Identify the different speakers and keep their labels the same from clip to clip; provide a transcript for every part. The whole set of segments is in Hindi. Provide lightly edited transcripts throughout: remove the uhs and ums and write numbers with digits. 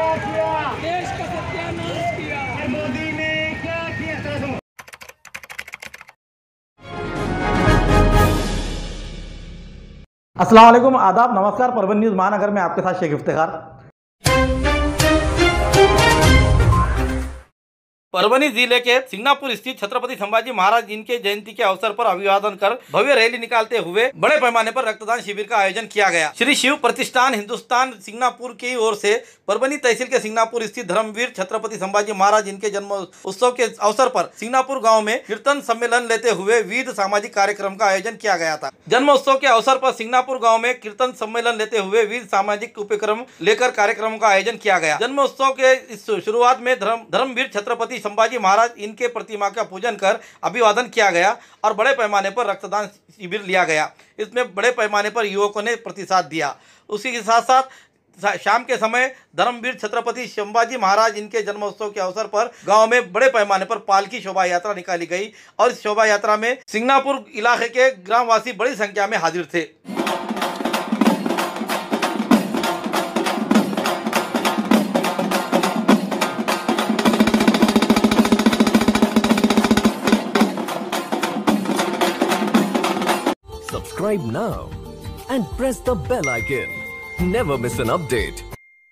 Speaker 1: किया,
Speaker 2: देश का सत्यानाश किया।
Speaker 1: और मोदी ने क्या किया?
Speaker 3: अस्सलाम वालेकुम, आदाब, नमस्कार। परवीन न्यूज़ महानगर में आपके साथ शेख इफ्तिखार। परभनी जिले के सिंगनापुर स्थित छत्रपति संभाजी महाराज इनके जयंती के अवसर पर अभिवादन कर भव्य रैली निकालते हुए बड़े पैमाने पर रक्तदान शिविर का आयोजन किया गया। श्री शिव प्रतिष्ठान हिंदुस्तान सिंगनापुर की ओर से परभनी तहसील के सिंगनापुर स्थित धर्मवीर छत्रपति संभाजी महाराज इनके जन्म उत्सव के अवसर पर सिंगनापुर गाँव में कीर्तन सम्मेलन लेते हुए विविध सामाजिक कार्यक्रम का आयोजन किया गया था। जन्म उत्सव के अवसर पर सिंगनापुर गाँव में कीर्तन सम्मेलन लेते हुए विविध सामाजिक उपक्रम लेकर कार्यक्रमों का आयोजन किया गया। जन्म उत्सव के इस शुरुआत में धर्मवीर छत्रपति संभाजी महाराज इनके प्रतिमा का पूजन कर अभिवादन किया गया और बड़े पैमाने पर रक्तदान शिविर लिया गया। इसमें बड़े पैमाने पर युवकों ने प्रतिसाद दिया। उसी के साथ साथ शाम के समय धर्मवीर छत्रपति संभाजी महाराज इनके जन्मोत्सव के अवसर पर गांव में बड़े पैमाने पर पालकी शोभा यात्रा निकाली गई और इस शोभा यात्रा में सिंगनापुर इलाके के ग्रामवासी बड़ी संख्या में हाजिर थे।
Speaker 4: Subscribe now and press the bell icon. Never miss an update.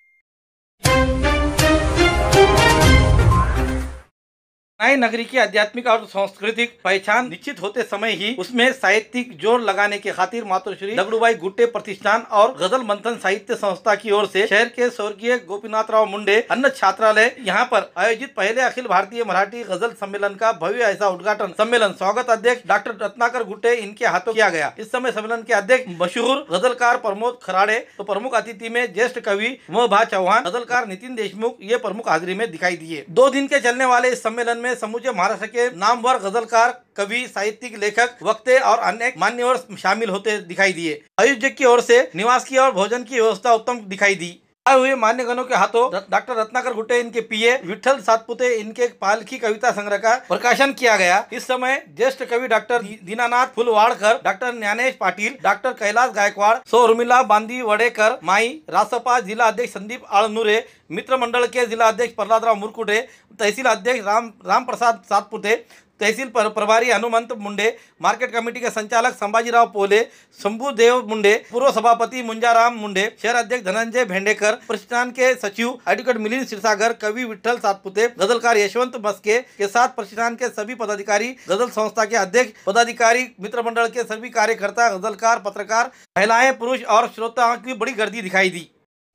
Speaker 3: नई नगरी की आध्यात्मिक और सांस्कृतिक पहचान निश्चित होते समय ही उसमें साहित्यिक जोर लगाने के खातिर मातोश्री दगड़ूबाई गुट्टे प्रतिष्ठान और गजल मंथन साहित्य संस्था की ओर से शहर के स्वर्गीय गोपीनाथराव मुंडे अन्न छात्रालय यहाँ पर आयोजित पहले अखिल भारतीय मराठी गजल सम्मेलन का भव्य ऐसा उद्घाटन सम्मेलन स्वागत अध्यक्ष डॉक्टर रत्नाकर गुट्टे इनके हाथों किया गया। इस समय सम्मेलन के अध्यक्ष मशहूर गजलकार प्रमोद खराड़े तो प्रमुख अतिथि में ज्येष्ठ कवि मोहभा चौहान, गजलकार नितिन देशमुख ये प्रमुख हाजिरी में दिखाई दिए। 2 दिन के चलने वाले इस सम्मेलन में समूचे महाराष्ट्र के नामवर गजलकार, कवि, साहित्यिक, लेखक, वक्ते और अन्य मान्यवर शामिल होते दिखाई दिए। आयोजक की ओर से निवास की और भोजन की व्यवस्था उत्तम दिखाई दी। आए हुए मान्यगणों के हाथों डॉक्टर रत्नाकर गुट्टे इनके पीए, विठल सातपुते इनके पालकी कविता संग्रह का प्रकाशन किया गया। इस समय ज्येष्ठ कवि doctor Dinanath Phulwadkar, doctor Dnyanesh Patil, doctor Kailash Gaikwad, सौ उर्मिला बांदी वडेकर, माई रासपा जिला अध्यक्ष संदीप आळनुरे, मित्र मंडल के जिला अध्यक्ष प्रहलादराव मुरकुटे, तहसील अध्यक्ष राम प्रसाद सातपुते, तहसील प्रभारी हनुमंत मुंडे, मार्केट कमेटी के संचालक संभाजीराव पोले, शंभुदेव मुंडे, पूर्व सभापति मुंजाराम मुंडे, शहर अध्यक्ष धनंजय भेंडेकर, प्रतिष्ठान के सचिव एडवोकेट मिलिंद क्षीरसागर, कवि विठल सातपुते, गजलकार यशवंत मस्के के साथ प्रतिष्ठान के सभी पदाधिकारी, गजल संस्था के अध्यक्ष पदाधिकारी, मित्र मंडल के सभी कार्यकर्ता, गजलकार, पत्रकार, महिलाएं, पुरुष और श्रोताओं की बड़ी गर्दी दिखाई दी।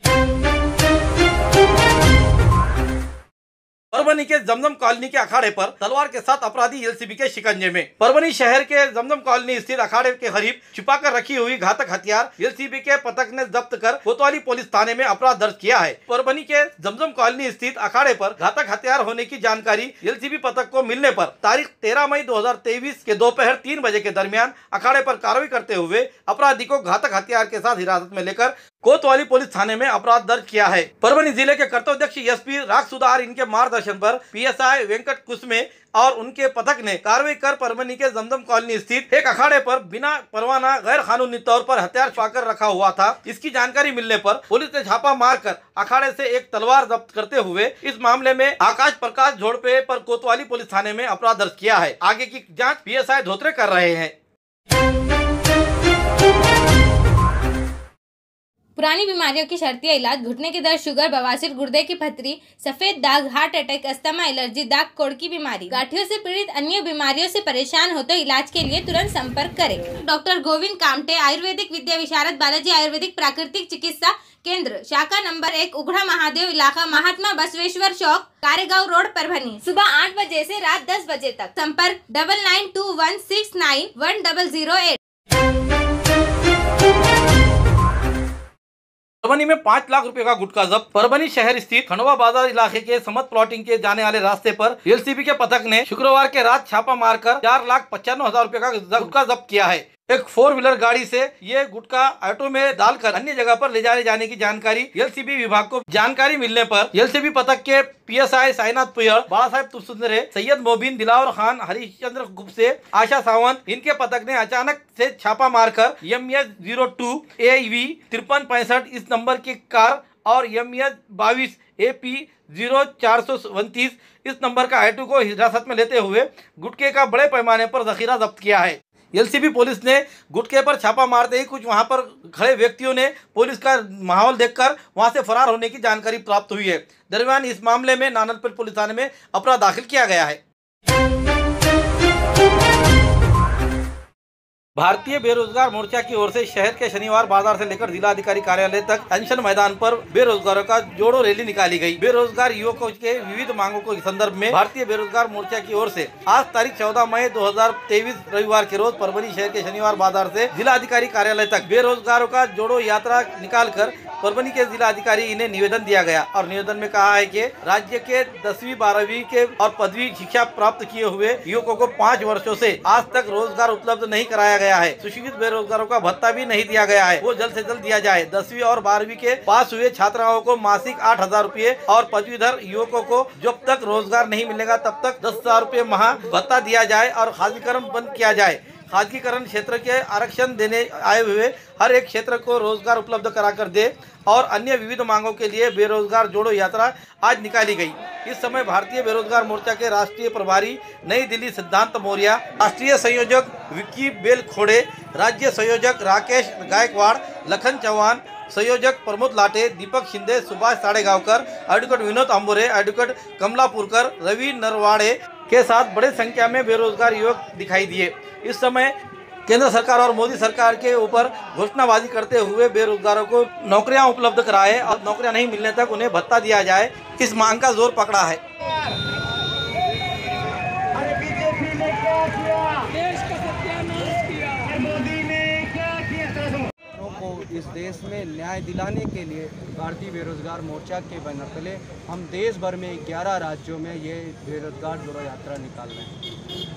Speaker 3: परभनी के जमजम कॉलोनी के अखाड़े पर तलवार के साथ अपराधी एलसीबी के शिकंजे में। परभनी शहर के जमजम कॉलोनी स्थित अखाड़े के करीब छिपाकर रखी हुई घातक हथियार एलसीबी के पथक ने जब्त कर कोतवाली पुलिस थाने में अपराध दर्ज किया है। परभनी के जमजम कॉलोनी स्थित अखाड़े पर घातक हथियार होने की जानकारी एलसीबी पथक को मिलने पर तारीख 13 मई 2023 के दोपहर 3 बजे के दरमियान अखाड़े पर कार्रवाई करते हुए अपराधी को घातक हथियार के साथ हिरासत में लेकर कोतवाली पुलिस थाने में अपराध दर्ज किया है। परभनी जिले के कर्तव्यदक्ष एसपी राग सुधार इनके मार्गदर्शन पर पीएसआई वेंकट कुसमे और उनके पथक ने कार्रवाई कर परभनी के जमजम कॉलोनी स्थित एक अखाड़े पर बिना परवाना गैर कानूनी तौर पर हथियार छुपाकर रखा हुआ था। इसकी जानकारी मिलने पर पुलिस ने छापा मारकर अखाड़े से एक तलवार जब्त करते हुए इस मामले में आकाश प्रकाश झोड़पे पर कोतवाली पुलिस थाने में अपराध दर्ज किया है। आगे की जाँच पीएसआई धोत्रे कर रहे हैं।
Speaker 5: पुरानी बीमारियों की शर्तिया इलाज, घुटने के दर्द, शुगर, बवासीर, गुर्दे की पथरी, सफेद दाग, हार्ट अटैक, अस्थमा, एलर्जी, दाग कोड़ की बीमारी, गांठियों से पीड़ित अन्य बीमारियों से परेशान हो तो इलाज के लिए तुरंत संपर्क करें। डॉक्टर गोविंद कामटे, आयुर्वेदिक विद्या विशारद, बालाजी आयुर्वेदिक प्राकृतिक चिकित्सा केंद्र, शाखा नंबर 1, उघड़ा महादेव इलाका, महात्मा बसवेश्वर चौक, कारेगांव रोड, परभनी। सुबह 8 बजे से रात 10 बजे तक। संपर्क 9921691008।
Speaker 3: परभनी में 5 लाख रुपए का गुटखा जब्त। परभनी शहर स्थित खंडवा बाजार इलाके के समत प्लॉटिंग के जाने वाले रास्ते पर एलसीबी के पथक ने शुक्रवार के रात छापा मारकर 4,95,000 रुपए का गुटखा जब्त किया है। एक 4 व्हीलर गाड़ी से ये गुटखा ऑटो में डालकर अन्य जगह पर ले जाने की जानकारी एलसीबी विभाग को जानकारी मिलने पर एलसीबी पथक के पीएसआई साईनाथ पुयड़, बाला साहेब तुसुंदरे, सैयद मोबिन, दिलावर खान, हरिश्चंद्र गुप्से, आशा सावंत इनके पथक ने अचानक से छापा मारकर MS02 AV 5365 इस नंबर की कार और यमियत 22 AP 0429 इस नंबर का ऑटो को हिरासत में लेते हुए गुटखे का बड़े पैमाने पर जखीरा जब्त किया है। एलसीबी पुलिस ने गुटखे पर छापा मारते ही कुछ वहां पर खड़े व्यक्तियों ने पुलिस का माहौल देखकर वहां से फरार होने की जानकारी प्राप्त हुई है। दरमियान इस मामले में नानलपेट पुलिस थाने में अपराध दाखिल किया गया है। भारतीय बेरोजगार मोर्चा की ओर से शहर के शनिवार बाजार से लेकर जिलाधिकारी कार्यालय तक अनशन मैदान पर बेरोजगारों का जोड़ो रैली निकाली गई। बेरोजगार युवकों के विविध मांगों के संदर्भ में भारतीय बेरोजगार मोर्चा की ओर से आज तारीख 14 मई 2023 रविवार के रोज परभनी शहर के शनिवार बाजार से जिलाधिकारी कार्यालय तक बेरोजगारों का जोड़ो यात्रा निकालकर परभनी के जिलाधिकारी इन्हें निवेदन दिया गया और निवेदन में कहा है कि राज्य के 10वीं 12वीं के और पदवी शिक्षा प्राप्त किए हुए युवकों को 5 वर्षों से आज तक रोजगार उपलब्ध नहीं कराया गया है। सुशिक्षित बेरोजगारों का भत्ता भी नहीं दिया गया है, वो जल्द से जल्द दिया जाए। 10वीं और 12वीं के पास हुए छात्राओं को मासिक 8,000 रुपये और पदवीधर युवकों को जब तक रोजगार नहीं मिलेगा तब तक 10,000 रुपये माह भत्ता दिया जाए और खासगीकरण बंद किया जाए। खासगीकरण क्षेत्र के आरक्षण देने आए हुए हर एक क्षेत्र को रोजगार उपलब्ध कराकर दे और अन्य विविध मांगों के लिए बेरोजगार जोड़ो यात्रा आज निकाली गई। इस समय भारतीय बेरोजगार मोर्चा के राष्ट्रीय प्रभारी नई दिल्ली सिद्धांत मौर्य, राष्ट्रीय संयोजक विक्की बेल खोड़े, राज्य संयोजक राकेश गायकवाड़, लखन चौहान, संयोजक प्रमोद लाटे, दीपक शिंदे, सुभाष साड़ेगांवकर, एडवोकेट विनोद अंबोरे, एडवोकेट कमलापुरकर, रवि नरवाड़े के साथ बड़े संख्या में बेरोजगार युवक दिखाई दिए। इस समय केंद्र सरकार और मोदी सरकार के ऊपर घोषणाबाजी करते हुए बेरोजगारों को नौकरियां उपलब्ध कराए और नौकरियां नहीं मिलने तक उन्हें भत्ता दिया जाए, इस मांग का जोर पकड़ा है।
Speaker 1: अरे बीजेपी ने क्या किया?
Speaker 2: देश का सत्यानाश किया।
Speaker 1: मोदी ने क्या किया?
Speaker 6: को इस देश में न्याय दिलाने के लिए भारतीय बेरोजगार मोर्चा के बैनर तले हम देश भर में 11 राज्यों में ये बेरोजगार जोड़ो यात्रा निकाल रहे हैं।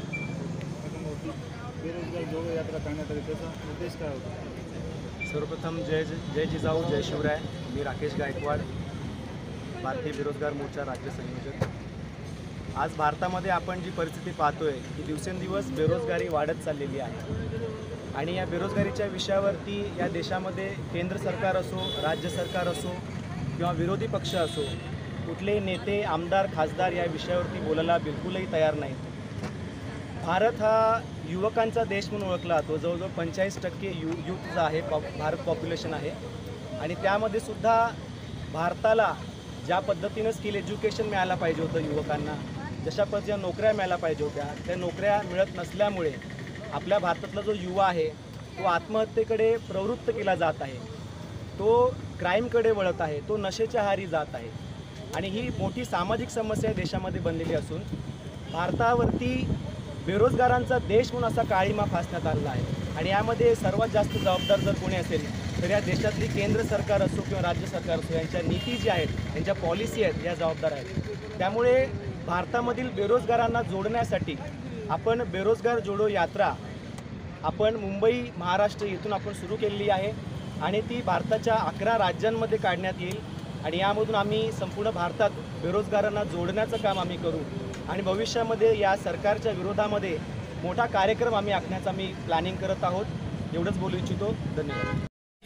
Speaker 7: बेरोजगार जोड़ो यात्रा करण्याचा त्याचा उद्देश काय होता?
Speaker 8: सर्वप्रथम जय जिजाऊ जय शिवराय। मी राकेश गायकवाड, भारतीय बेरोजगार मोर्चा राज्य संयोजक। आज भारतामध्ये आपण जी परिस्थिती पाहतोय की दिवसेंदिवस बेरोजगारी वाढत चाललेली आहे आणि या बेरोजगारीच्या विषयावरती या देशामध्ये केंद्र सरकार असो, राज्य सरकार असो किंवा विरोधी पक्ष असो, कुठलेही नेते, आमदार, खासदार या विषयावरती बोलायला बिलकुलही तयार नाहीत। भारत हा युवकांचा देश म्हणून ओळखला जातो। जवळजवळ 45% यूथ आहे भारत पॉप्युलेशन आहे आणि त्यामध्ये सुद्धा भारताला ज्या पद्धतीनं स्किल एज्युकेशन मिळायला पाहिजे होतं युवकांना, जशा पद्धतीच्या नोकऱ्या मिळायला पाहिजे होत्या, त्या नोकऱ्या मिळत नसल्यामुळे आपल्या भारतातला जो युवा आहे तो आत्महत्येकडे प्रवृत्त केला जात आहे, तो क्राईमकडे वळत आहे, तो नशेच्या आहारी जात आहे आणि ही मोठी सामाजिक समस्या देशामध्ये बनलेली असून भारतावरती बेरोजगारांचा देश म्हणून असा काळीमा फासण्यात आलेला आहे आणि यामध्ये सर्वात जास्त जबाबदार जर कोणी असेल तर या देशातली केंद्र सरकार असो किंवा राज्य सरकार असो, यांच्या नीती ज्या आहेत, यांच्या पॉलिसी आहेत, या जबाबदार आहेत। त्यामुळे भारतामधील बेरोजगारांना जोडण्यासाठी आपण बेरोजगार जोडो यात्रा आपण मुंबई, महाराष्ट्र येथून आपण सुरू केलेली आहे आणि ती भारताच्या 11 राज्यांमध्ये काढण्यात येईल आणि यामधून आम्ही संपूर्ण भारतात बेरोजगारांना जोडण्याचं काम आम्ही करू आणि भविष्यामध्ये या सरकारच्या विरोधामध्ये मोठा कार्यक्रम आम्ही आखण्याचा आम्ही प्लॅनिंग करत आहोत। एवढंच बोलू इच्छितो। धन्यवाद।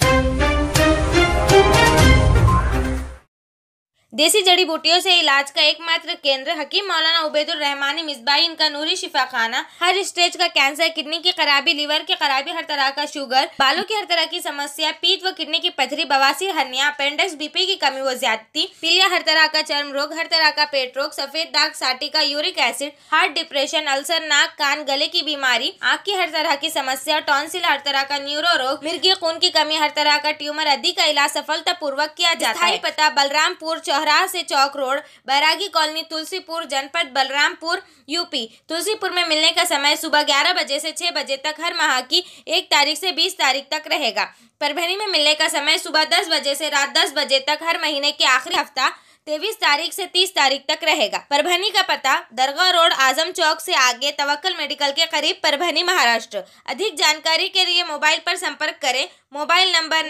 Speaker 5: देसी जड़ी बूटियों से इलाज का एकमात्र केंद्र हकीम मौलाना उबैदुर रहमानी मिसबाही इनका नूरी शिफा खाना। हर स्टेज का कैंसर, किडनी की खराबी, लीवर की खराबी, हर तरह का शुगर, बालों की हर तरह की समस्या, पीठ व किडनी की पथरी, बवासीर, हर्निया, अपेंडिक्स, बीपी की कमी व ज्यादती, पीलिया, हर तरह का चर्म रोग, हर तरह का पेट रोग, सफेद दाग, sciatica, uric acid, heart, depression, ulcer, नाक, कान, गले की बीमारी, आँख की हर तरह की समस्या, टॉन्सिल, हर तरह का न्यूरो रोग, मिर्गी खून की कमी, हर तरह का ट्यूमर आदि का इलाज सफलतापूर्वक किया जाता है। पता बलरामपुर चौराहा से चौक रोड, बैरागी कॉलोनी, तुलसीपुर, जनपद बलरामपुर, यूपी। तुलसीपुर में मिलने का समय सुबह 11 बजे से 6 बजे तक हर माह की 1 तारीख से 20 तारीख तक रहेगा। परभनी में मिलने का समय सुबह 10 बजे से रात 10 बजे तक हर महीने के आखिरी हफ्ता 23 तारीख से 30 तारीख तक रहेगा। परभनी का पता दरगाह रोड, आजम चौक से आगे, तवक्कल मेडिकल के करीब, परभनी, महाराष्ट्र। अधिक जानकारी के लिए मोबाइल पर संपर्क करें। Mobile number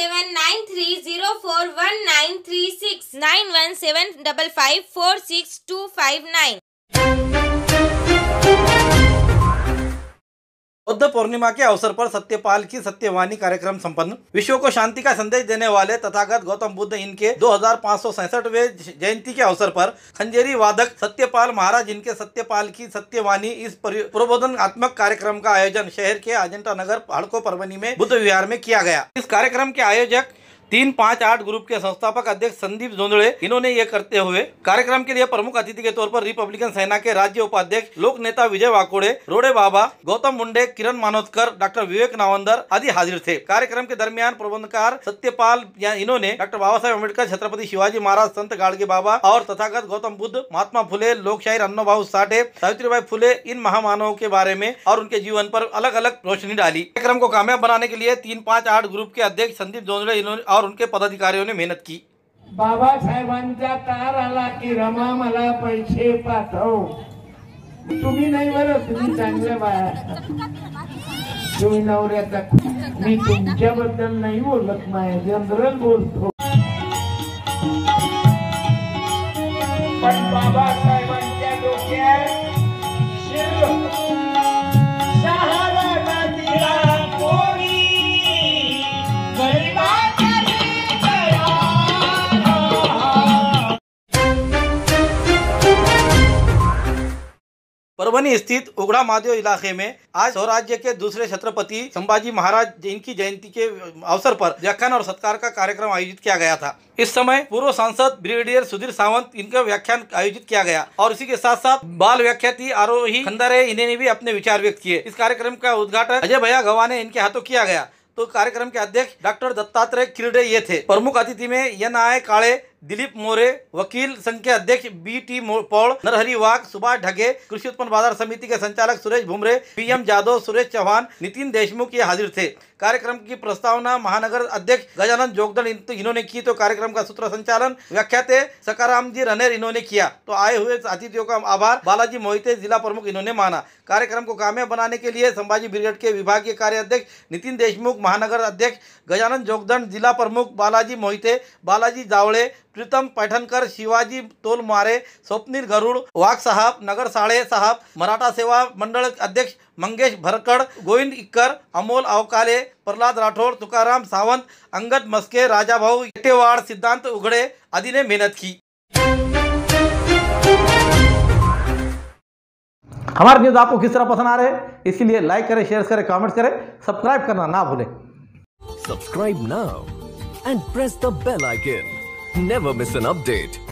Speaker 5: 9793041936 9175546259।
Speaker 3: बुद्ध पूर्णिमा के अवसर पर सत्यपाल की सत्यवाणी कार्यक्रम संपन्न। विश्व को शांति का संदेश देने वाले तथागत गौतम बुद्ध इनके 2567वें जयंती के अवसर पर खंजेरी वादक सत्यपाल महाराज इनके सत्यपाल की सत्यवाणी इस प्रबोधनात्मक कार्यक्रम का आयोजन शहर के अजंता नगर हड़को परभनी में बुद्ध विहार में किया गया। इस कार्यक्रम के आयोजक 358 ग्रुप के संस्थापक अध्यक्ष संदीप जोंदड़े इन्होंने ये करते हुए कार्यक्रम के लिए प्रमुख अतिथि के तौर पर रिपब्लिकन सेना के राज्य उपाध्यक्ष लोक नेता विजय वाकोड़े, रोड़े बाबा, गौतम मुंडे, किरण मानोतकर, डॉक्टर विवेक नावंदर आदि हाजिर थे। कार्यक्रम के दरमियान प्रबंधकार सत्यपाल इन्होंने डॉक्टर बाबा साहेब अम्बेडकर, छत्रपति शिवाजी महाराज, संत गाड़गे बाबा और तथागत गौतम बुद्ध, महात्मा फुले, लोकशाहीर अन्नोभाऊ साठे, सावित्रीबाई फुले इन महामानवों के बारे में और उनके जीवन पर अलग अलग रोशनी डाली। कार्यक्रम को कामयाब बनाने के लिए 358 ग्रुप के अध्यक्ष संदीप जोंदड़े और उनके पदाधिकारियों ने मेहनत की।
Speaker 1: बाबासाहेबांचा तार आला की रमा मला पैसे पाठव। तुम्ही नाही बरं, तुम्ही चांगले बाया, तुम्ही नवऱ्याचा। मी तुमच्याबद्दल नाही बोलत, नाही जनरल बोलतो। पण बाबासाहेबांच्या डोक्यात सहारा नदीला कोणी
Speaker 3: परभनी स्थित उगड़ा महादेव इलाके में आज स्वराज्य के दूसरे छत्रपति संभाजी महाराज इनकी जयंती के अवसर पर व्याख्यान और सत्कार का कार्यक्रम आयोजित किया गया था। इस समय पूर्व सांसद ब्रिगेडियर सुधीर सावंत इनका व्याख्यान आयोजित किया गया और इसी के साथ साथ बाल व्याख्याति आरोही खंडारे इन्होंने भी अपने विचार व्यक्त किए। इस कार्यक्रम का उद्घाटन अजय भैया गवाने इनके हाथों किया गया। तो कार्यक्रम के अध्यक्ष डॉक्टर दत्तात्रेय किरडे ये थे। प्रमुख अतिथि में एन.आय. काळे, दिलीप मोरे, वकील संघ के अध्यक्ष बी.टी. पौड़, नरहरि वाघ, सुभाष ढगे, कृषि उत्पन्न बाजार समिति के संचालक सुरेश भुमरे, पी.एम. जादव, सुरेश चौहान, नितिन देशमुख ये हाजिर थे। कार्यक्रम की प्रस्तावना महानगर अध्यक्ष गजानन जोगदंड इन्होंने की तो कार्यक्रम का सूत्र संचालन व्याख्याते सकाराम जी रनेर इन्होंने किया। तो आए हुए अतिथियों का आभार बालाजी मोहिते जिला प्रमुख इन्होंने माना। कार्यक्रम को कामयाब बनाने के लिए संभाजी ब्रिगेड के विभागीय कार्य अध्यक्ष नितिन देशमुख, महानगर अध्यक्ष गजानन जोगदंड, जिला प्रमुख बालाजी मोहिते, बालाजी जावड़े, प्रीतम पैठनकर, शिवाजी तोलमारे, स्वप्नील गरुड़, वाघ साहब, नगर साळे साहब, मराठा सेवा मंडल अध्यक्ष मंगेश भरकड़, गोविंद इक्कर, अमोल अवकाले, प्रहलाद राठौड़, तुकाराम सावंत, अंगद मस्के, राजाभाऊ इटेवाड़, सिद्धांत उघड़े आदि ने मेहनत की। हमारे न्यूज़ आपको किस तरह पसंद आ रहे हैं, इसलिए लाइक करें, शेयर करें, कमेंट करें, सब्सक्राइब करना ना भूलें।
Speaker 4: Subscribe now and press the bell icon. Never miss an update.